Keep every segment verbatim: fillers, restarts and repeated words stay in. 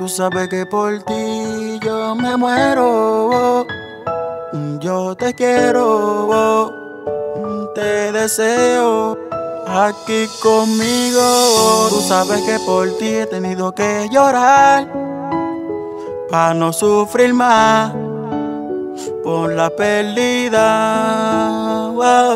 Tú sabes que por ti yo me muero. Yo te quiero, te deseo aquí conmigo. Tú sabes que por ti he tenido que llorar para no sufrir más por la pérdida.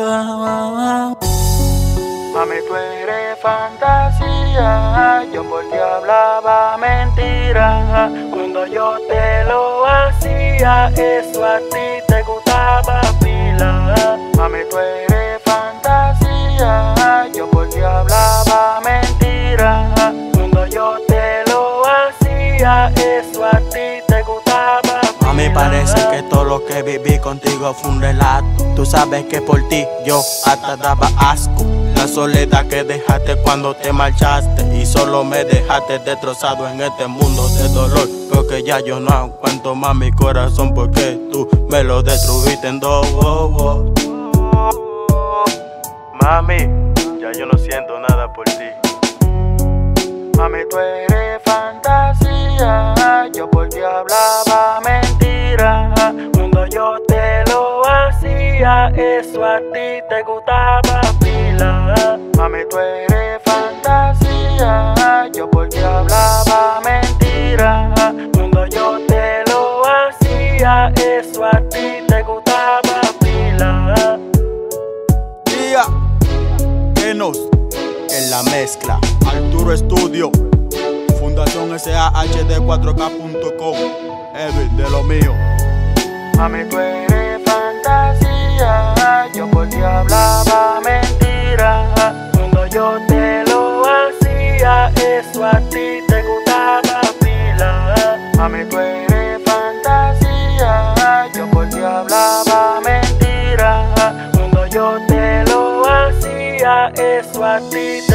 Mami, tú eres fantasía, yo por ti hablaba mentira. Cuando yo te lo hacía, eso a ti te gustaba pila. Mami, tú eres fantasía, yo por ti hablaba mentira. Cuando yo te lo hacía, eso a ti te gustaba pila. Mami, parece que todo lo que viví contigo fue un relato. Tú sabes que por ti yo hasta daba asco. La soledad que dejaste cuando te marchaste, y solo me dejaste destrozado en este mundo de dolor. Porque ya yo no aguanto más mi corazón, porque tú me lo destruiste en dos. Oh, oh. Mami, ya yo no siento nada por ti. Mami, tú eres fantasía, yo por ti hablaba mentira. Cuando yo te lo hacía, eso a ti te gustaba pila. Mami, tú eres fantasía, yo por ti hablaba mentira. Cuando yo te lo hacía, eso a ti te gustaba pila. Día Enos en la mezcla, Arturo Estudio, Fundación S A H D cuatro K punto com, Edwin de lo mío. Mami, tú eres fantasía, yo por ti hablaba mentira. Cuando yo te lo hacía, eso a ti te gustaba pila. Mami, tú eres fantasía, yo por ti hablaba mentira. Cuando yo te lo hacía, eso a ti